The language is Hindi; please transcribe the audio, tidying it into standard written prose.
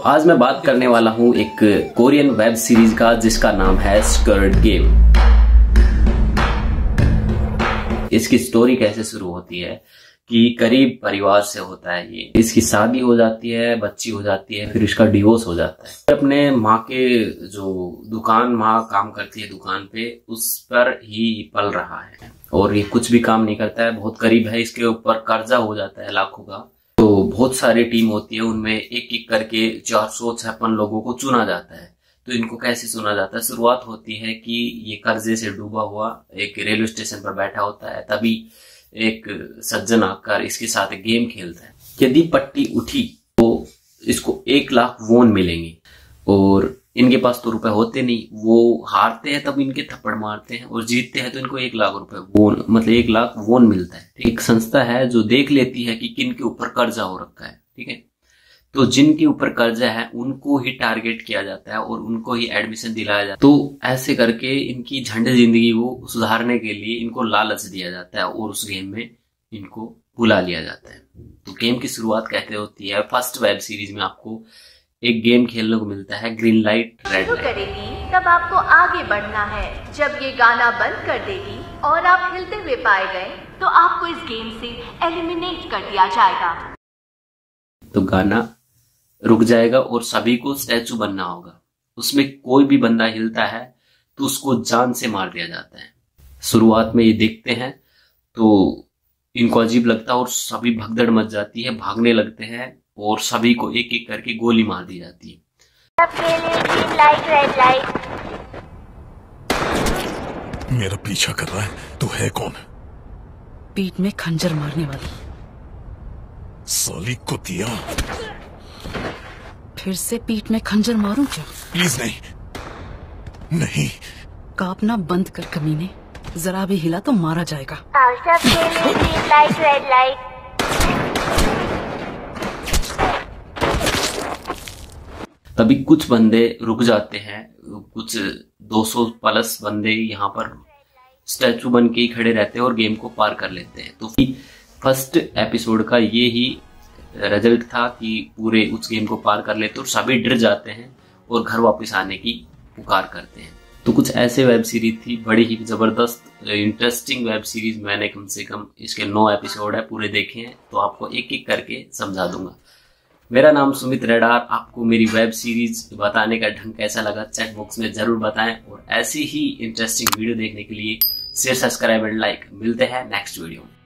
आज मैं बात करने वाला हूं एक कोरियन वेब सीरीज का जिसका नाम है स्क्विड गेम। इसकी स्टोरी कैसे शुरू होती है कि गरीब परिवार से होता है ये, इसकी शादी हो जाती है, बच्ची हो जाती है, फिर इसका डिवोर्स हो जाता है। अपने माँ के जो दुकान, माँ काम करती है दुकान पे, उस पर ही पल रहा है और ये कुछ भी काम नहीं करता है, बहुत गरीब है। इसके ऊपर कर्जा हो जाता है लाखों का। तो बहुत सारी टीम होती है, उनमें एक एक करके 456 लोगों को चुना जाता है। तो इनको कैसे चुना जाता है? शुरुआत होती है कि ये कर्जे से डूबा हुआ एक रेलवे स्टेशन पर बैठा होता है, तभी एक सज्जन आकर इसके साथ एक गेम खेलता है। यदि पट्टी उठी तो इसको 1 लाख वोन मिलेंगे और इनके पास तो रुपए होते नहीं। वो हारते हैं तब इनके थप्पड़ मारते हैं और जीतते हैं तो इनको 1 लाख रुपए वोन, मतलब 1 लाख वोन मिलता है। एक संस्था है जो देख लेती है कि किन के ऊपर कर्जा हो रखा है, ठीक है। तो जिनके ऊपर कर्जा है उनको ही टारगेट किया जाता है और उनको ही एडमिशन दिलाया जाता है। तो ऐसे करके इनकी झंड जिंदगी को सुधारने के लिए इनको लालच दिया जाता है और उस गेम में इनको बुला लिया जाता है। तो गेम की शुरुआत कैसे होती है? फर्स्ट वेब सीरीज में आपको एक गेम खेलने को मिलता है, ग्रीन लाइट रेड लाइट। करेगी तब आपको आगे बढ़ना है। जब ये गाना बंद कर देगी और आप हिलते हुए पाए गए तो आपको इस गेम से एलिमिनेट कर दिया जाएगा। तो गाना रुक जाएगा और सभी को स्टैचू बनना होगा। उसमें कोई भी बंदा हिलता है तो उसको जान से मार दिया जाता है। शुरुआत में ये देखते हैं तो इनको अजीब लगता है और सभी भगदड़ मच जाती है, भागने लगते हैं और सभी को एक एक करके गोली मार दी जाती है। मेरा पीछा कर रहा है, तू है कौन? पीठ में खंजर मारने वाली साली कुतिया। फिर से पीठ में खंजर मारूं क्या? प्लीज नहीं, नहीं। कांपना बंद कर कमीने, जरा भी हिला तो मारा जाएगा। Red light. तभी कुछ बंदे रुक जाते हैं, कुछ 200 प्लस बंदे यहाँ पर स्टैचू बन के ही खड़े रहते हैं और गेम को पार कर लेते हैं। तो फर्स्ट एपिसोड का ये ही रिजल्ट था कि पूरे उस गेम को पार कर लेते और सभी डर जाते हैं और घर वापस आने की पुकार करते हैं। तो कुछ ऐसे वेब सीरीज थी, बड़ी ही जबरदस्त इंटरेस्टिंग वेब सीरीज। मैंने कम से कम इसके 9 एपिसोड है, पूरे देखे हैं, तो आपको एक एक करके समझा दूंगा। मेरा नाम सुमित रेडार। आपको मेरी वेब सीरीज बताने का ढंग कैसा लगा चैट बॉक्स में जरूर बताएं और ऐसी ही इंटरेस्टिंग वीडियो देखने के लिए शेयर, सब्सक्राइब एंड लाइक। मिलते हैं नेक्स्ट वीडियो में।